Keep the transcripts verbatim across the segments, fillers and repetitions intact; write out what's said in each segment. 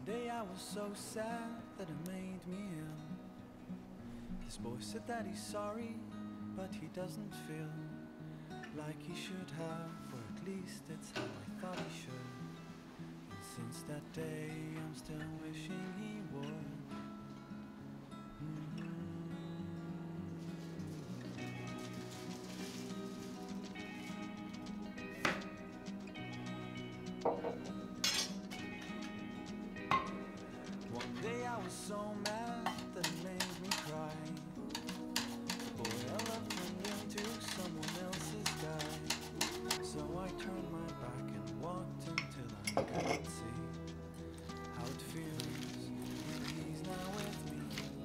day I was so sad that it made me ill. This boy said that he's sorry, but he doesn't feel like he should have, or at least it's how I thought he should. And since that day I'm still wishing he would. Mm-hmm. One day I was so mad that it made me cry. The boy I loved turned into someone else's guy. So I turned my back and walked until I couldn't see how it feels when he's not with me.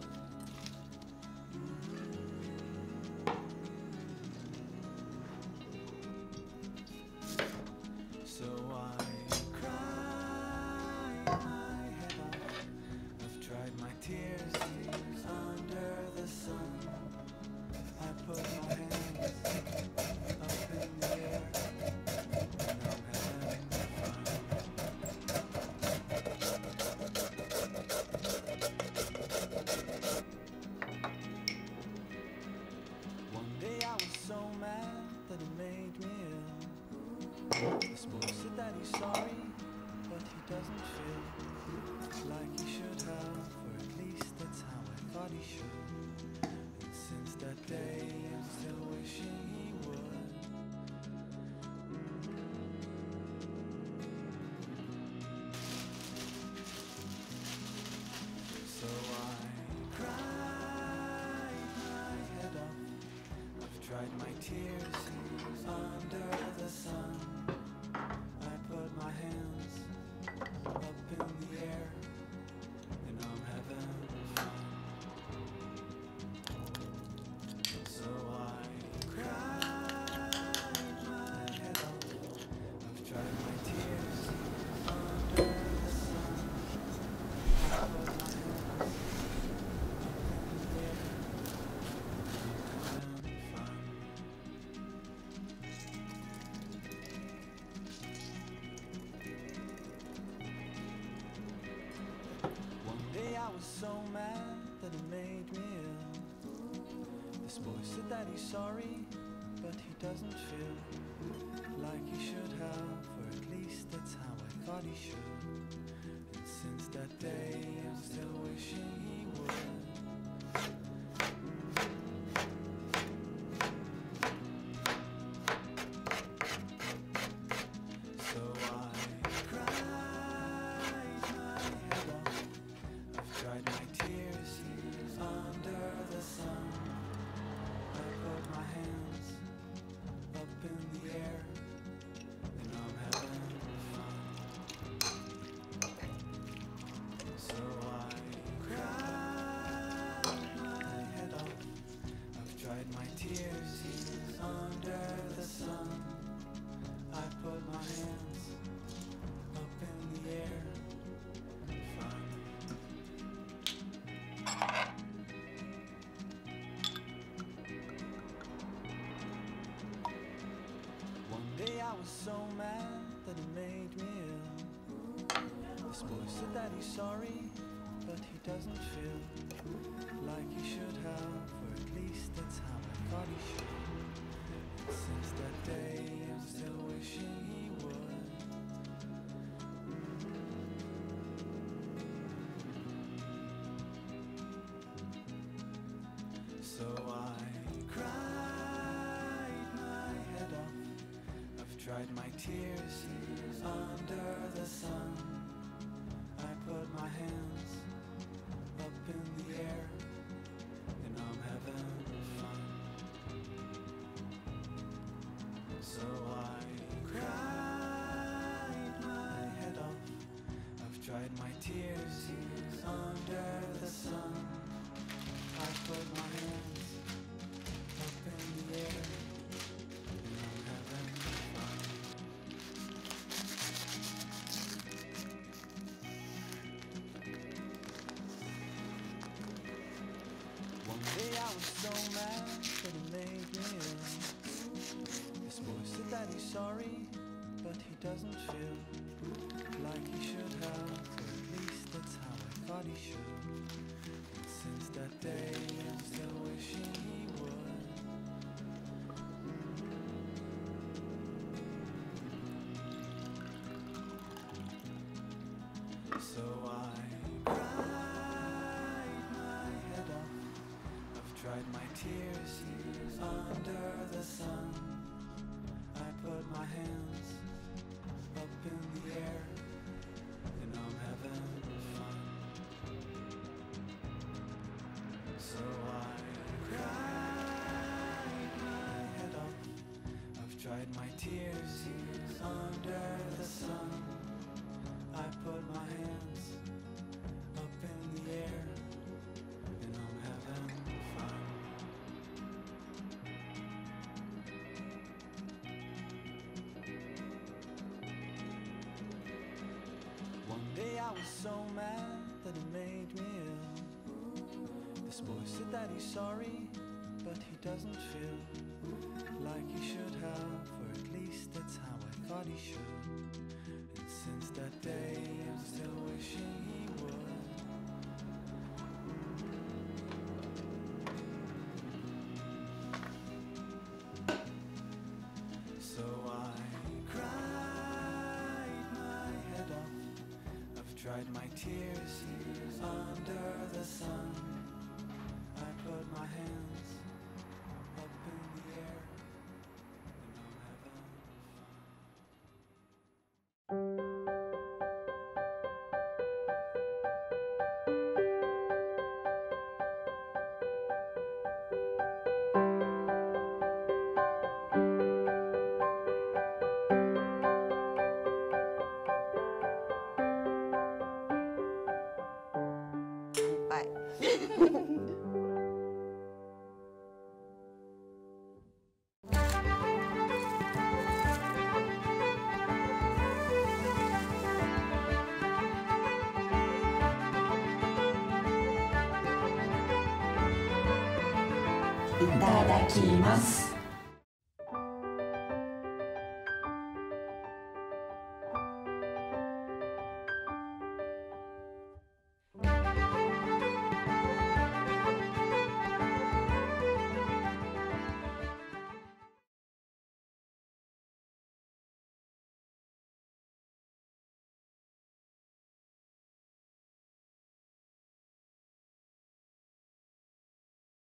So I cried my head off. I've tried my tears under the sun. I put my hands up in the air, and I'm having fun. One day I was so mad that it made me ill. This boy said that he's sorry, but he doesn't feel like he should have, or at least that's how I thought he should. And since that day I'm still wishing he would. So I cried my head off. I've tried my tears under the sun. I put my hands up in the air, and I'm having fun. So I cried my head off. I've tried my tears under the sun. I put my hands up in the air, and I'm having fun. One day I was so mad that it made me ill. This boy said that he's sorry, but he doesn't feel like he should have, or at least that's how I thought he should. And since that day I'm still wishing he would. So I cried my head off. I've tried my tears under the sun. I put my hands up in the air, and I'm having fun. So I cried my head off. I've tried my tears under the sun. I put my hands up in the air. Fun. One day I was so mad that it made me ill. This boy said that he's sorry, but he doesn't feel like he should have, or at least that's how I thought he should. And since that day I'm still wishing he would. So I cried my head off. I've tried my tears under the sun. I put my hands up in the air, and I'm having fun. So I cried my head off. I've tried my tears under the sun. I put my hands up in the air, and I'm having fun. One day I was so mad that it made me ill. This boy said that he's sorry, but he doesn't feel like he should have, or at least thought he should. And since that day, I'm still wishing he would. So I cried my head off. I've dried my tears under the sun. I put my hands up in the air, and I'm having fun. So I cried my head off. I've dried my tears under the sun. I put my hands up in the air, and I'm having fun. One day I was so mad that it made me ill. This boy said that he's sorry, but he doesn't feel like he should have, or at least that's how I thought he should. And since that day, I'm still wishing he would. So I cried my head off. I've dried my tears under the sun. I put my hands up in the air, and I'm having fun. Bye. いただきます。